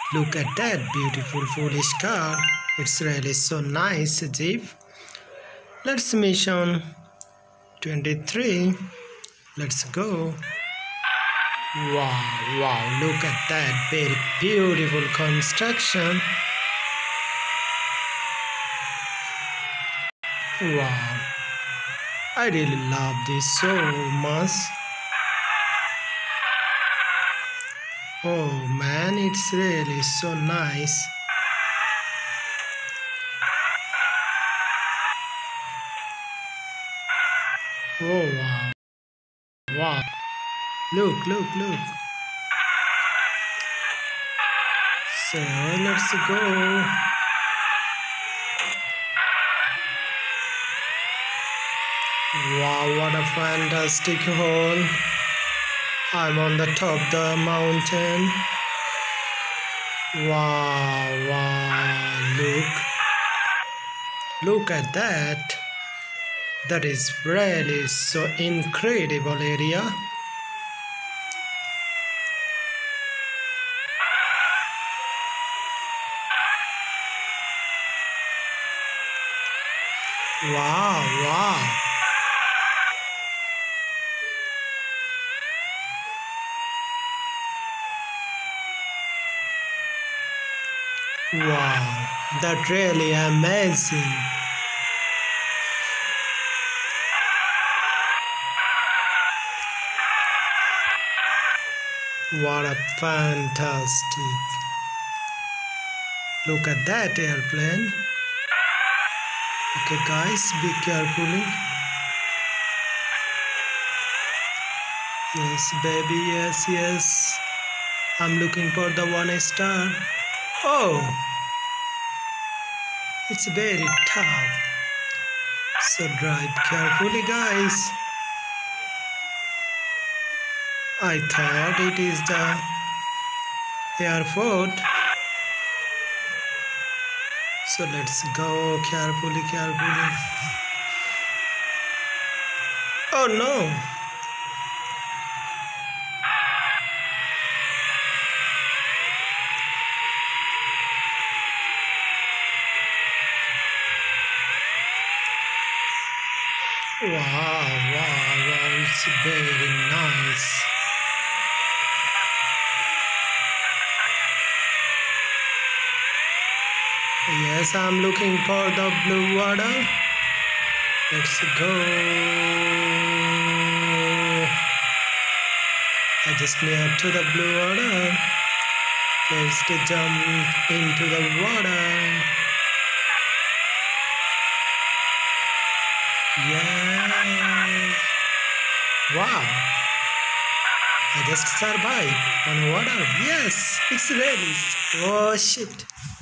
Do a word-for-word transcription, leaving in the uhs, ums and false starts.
Look at that beautiful foolish car. It's really so nice, Jeep. Let's mission twenty-three. Let's go. Wow, wow, look at that very beautiful construction. Wow, I really love this so much. Oh man, it's really so nice. Oh wow, wow, look, look, look. So let's go. Wow, what a fantastic hole. I'm on the top of the mountain. Wow, wow, look. Look at that. That is really so incredible area. Wow, wow. Wow, that really amazing. What a fantastic. Look at that airplane. Okay guys, be carefully. Yes baby, yes, yes. I'm looking for the one star. Oh, it's very tough. So drive carefully guys. I thought it is the airport. So let's go carefully, carefully. Oh no! Wow, wow, wow, it's very nice. Yes, I'm looking for the blue water. Let's go. I just near to the blue water. Let's jump into the water. Yeah. Wow. I just survived on water. Yes, it's really. Oh shit.